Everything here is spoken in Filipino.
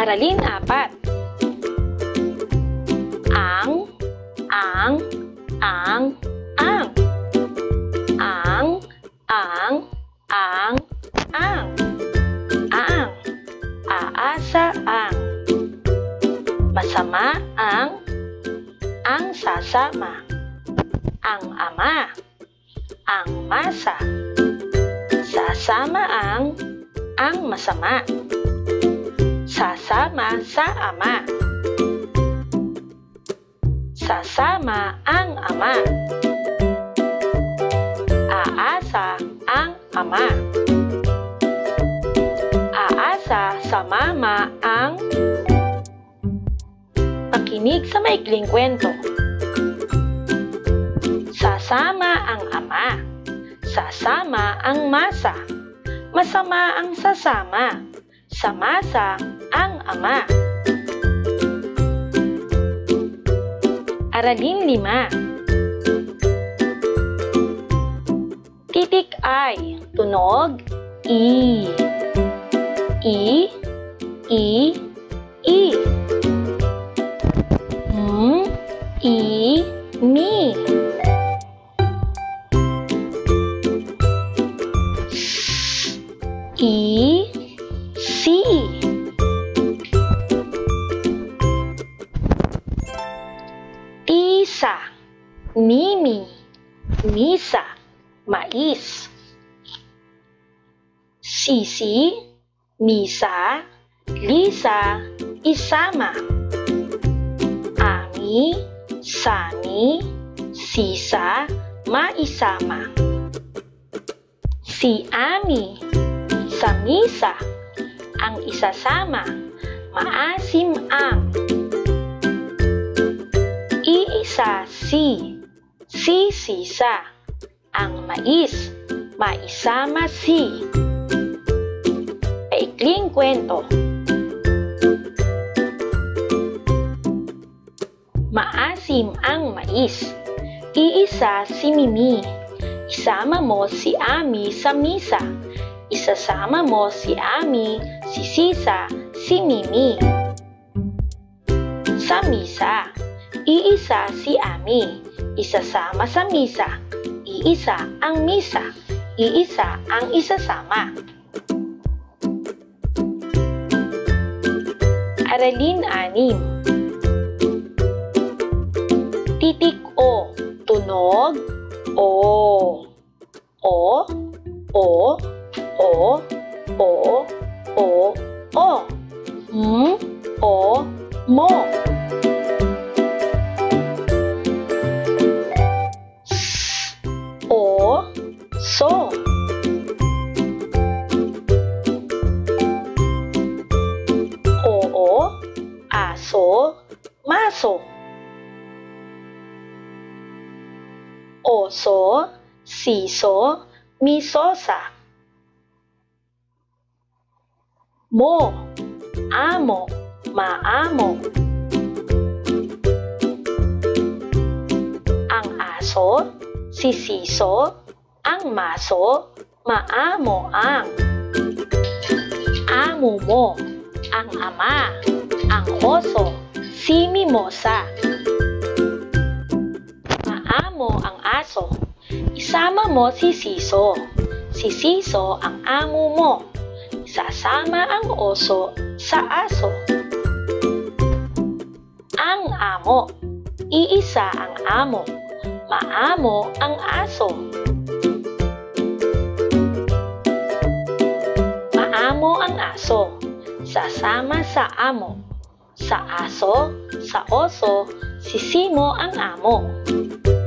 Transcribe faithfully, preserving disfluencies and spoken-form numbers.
Aralin apat. Ang, ang, ang, ang. Ang, ang, ang, ang. Ang, aasa ang. Masama ang, ang sasama. Ang ama, ang masa. Sasama ang, ang masama. Sasama sa ama. Sasama ang ama. Aasa ang ama. Aasa sa mama ang. Pakinig sa maikling kwento. Sasama ang ama. Sasama ang masa. Masama ang sasama. Sa masa ang ama. Aralin lima. Titik ay tunog i. I, i, i. M, i, mi. I, si. Tisa, mimi, misa, mais. Sisi, misa, lisa, isama. Ami, sani, sisa, maisama. Si Ami, sa misa, ang isasama, maasim ang. Iisa si, si sisa, ang mais, maisama si. Paikling kwento. Maasim ang mais. Iisa si Mimi. Isama mo si Ami sa misa. Isasama mo si Ami, si Sisa, si Mimi. Sa misa, iisa si Ami. Isasama sa misa. Iisa ang misa. Iisa ang isasama. Aralin anim. Titik o. Tunog o. O. O. O. O. O. O. M. O. Mo. S. O. So. Oo. Aso. Maso. Oso. Siso. Misosa. Mo, amo, maamo. Ang aso, si siso, ang maso, maamo ang. Amo mo, ang ama, ang oso, si mimosa. Maamo ang aso, isama mo si siso. Si siso ang amo mo. Sasama ang oso sa aso. Ang amo, iisa ang amo. Maamo ang aso. Maamo ang aso. Sasama sa amo. Sa aso, sa oso, sisimo ang amo.